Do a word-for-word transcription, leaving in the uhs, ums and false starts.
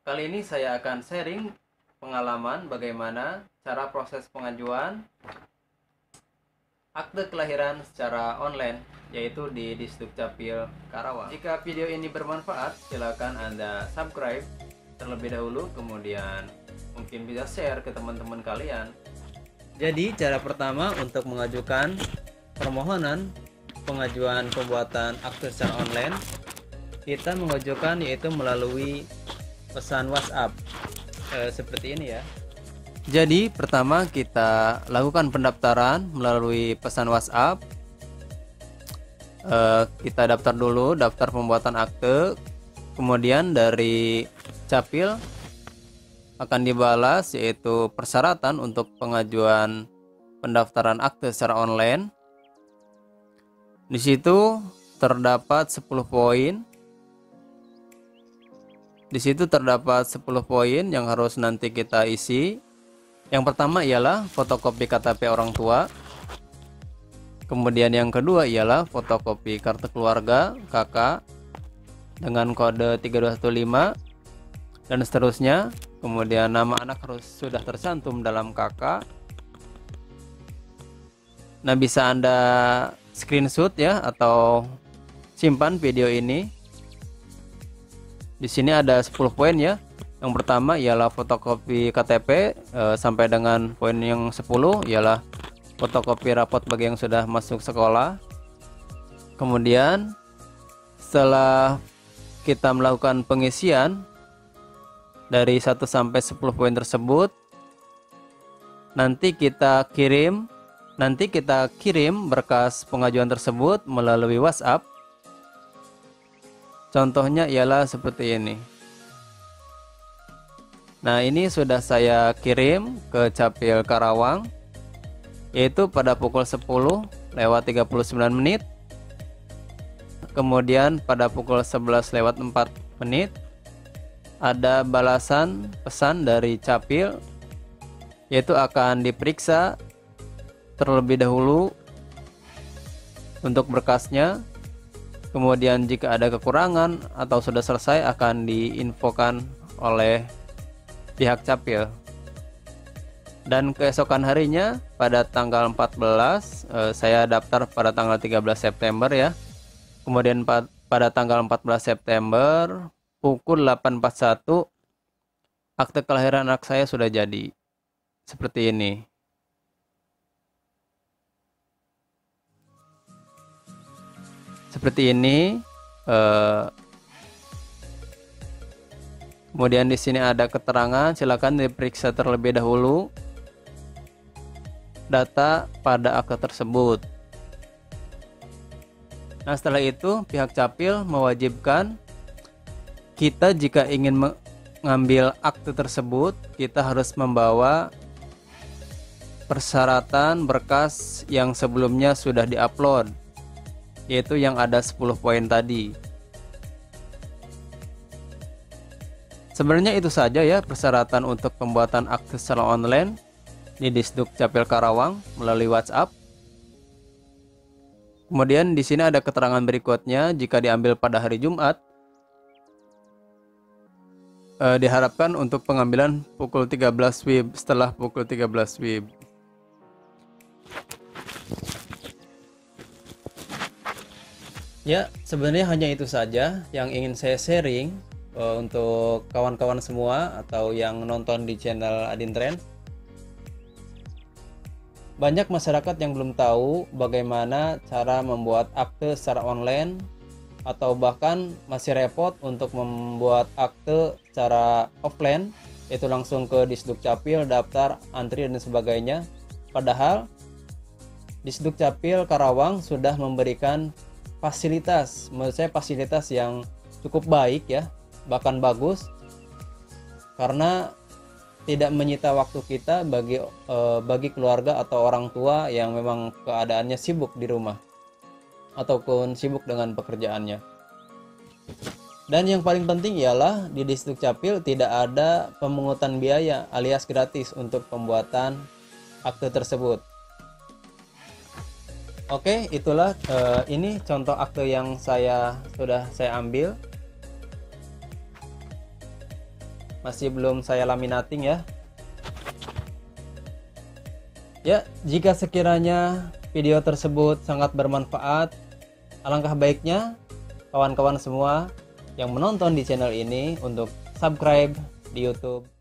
Kali ini saya akan sharing pengalaman bagaimana cara proses pengajuan akte kelahiran secara online, yaitu di Disdukcapil Karawang. Jika video ini bermanfaat, silakan Anda subscribe terlebih dahulu, kemudian mungkin bisa share ke teman-teman kalian. Jadi cara pertama untuk mengajukan permohonan pengajuan pembuatan akte secara online, kita mengajukan yaitu melalui pesan WhatsApp e, seperti ini ya. Jadi pertama kita lakukan pendaftaran melalui pesan WhatsApp. e, Kita daftar dulu, daftar pembuatan akte. Kemudian dari Capil akan dibalas yaitu persyaratan untuk pengajuan pendaftaran akte secara online. Di situ terdapat sepuluh poin. Di situ terdapat sepuluh poin yang harus nanti kita isi. Yang pertama ialah fotokopi K T P orang tua. Kemudian yang kedua ialah fotokopi kartu keluarga K K dengan kode tiga dua satu lima dan seterusnya. Kemudian nama anak harus sudah tercantum dalam K K. Nah, bisa Anda screenshot ya atau simpan video ini. Di sini ada sepuluh poin ya. Yang pertama ialah fotokopi K T P e, sampai dengan poin yang sepuluh ialah fotokopi rapot bagi yang sudah masuk sekolah. Kemudian setelah kita melakukan pengisian dari satu sampai sepuluh poin tersebut, nanti kita kirim nanti kita kirim berkas pengajuan tersebut melalui WhatsApp. Contohnya ialah seperti ini. Nah, ini sudah saya kirim ke Capil Karawang, yaitu pada pukul sepuluh lewat tiga puluh sembilan menit. Kemudian pada pukul sebelas lewat empat menit ada balasan pesan dari Capil, yaitu akan diperiksa terlebih dahulu untuk berkasnya. Kemudian jika ada kekurangan atau sudah selesai akan diinfokan oleh pihak Capil. Dan keesokan harinya pada tanggal empat belas eh, saya daftar pada tanggal tiga belas September ya. Kemudian pada tanggal empat belas September pukul delapan empat puluh satu akte kelahiran anak saya sudah jadi. Seperti ini. Seperti ini. Uh, kemudian di sini ada keterangan, silakan diperiksa terlebih dahulu data pada akte tersebut. Nah, setelah itu pihak Capil mewajibkan kita jika ingin mengambil akte tersebut, kita harus membawa persyaratan berkas yang sebelumnya sudah diupload, yaitu yang ada sepuluh poin tadi. Sebenarnya itu saja ya persyaratan untuk pembuatan akte secara online di Disdukcapil Karawang melalui WhatsApp. Kemudian di sini ada keterangan berikutnya, jika diambil pada hari Jumat eh, diharapkan untuk pengambilan pukul tiga belas W I B, setelah pukul tiga belas W I B. Ya, sebenarnya hanya itu saja yang ingin saya sharing uh, untuk kawan-kawan semua atau yang nonton di channel Adin Trend. Banyak masyarakat yang belum tahu bagaimana cara membuat akte secara online atau bahkan masih repot untuk membuat akte secara offline, yaitu langsung ke Disdukcapil, daftar, antri dan sebagainya. Padahal Disdukcapil Karawang sudah memberikan fasilitas, menurut saya fasilitas yang cukup baik ya, bahkan bagus, karena tidak menyita waktu kita bagi e, bagi keluarga atau orang tua yang memang keadaannya sibuk di rumah ataupun sibuk dengan pekerjaannya. Dan yang paling penting ialah di Disdukcapil tidak ada pemungutan biaya alias gratis untuk pembuatan akte tersebut. Oke, itulah uh, ini contoh akte yang saya sudah saya ambil. masih belum saya laminating ya. Ya, jika sekiranya video tersebut sangat bermanfaat, alangkah baiknya kawan-kawan semua yang menonton di channel ini untuk subscribe di YouTube.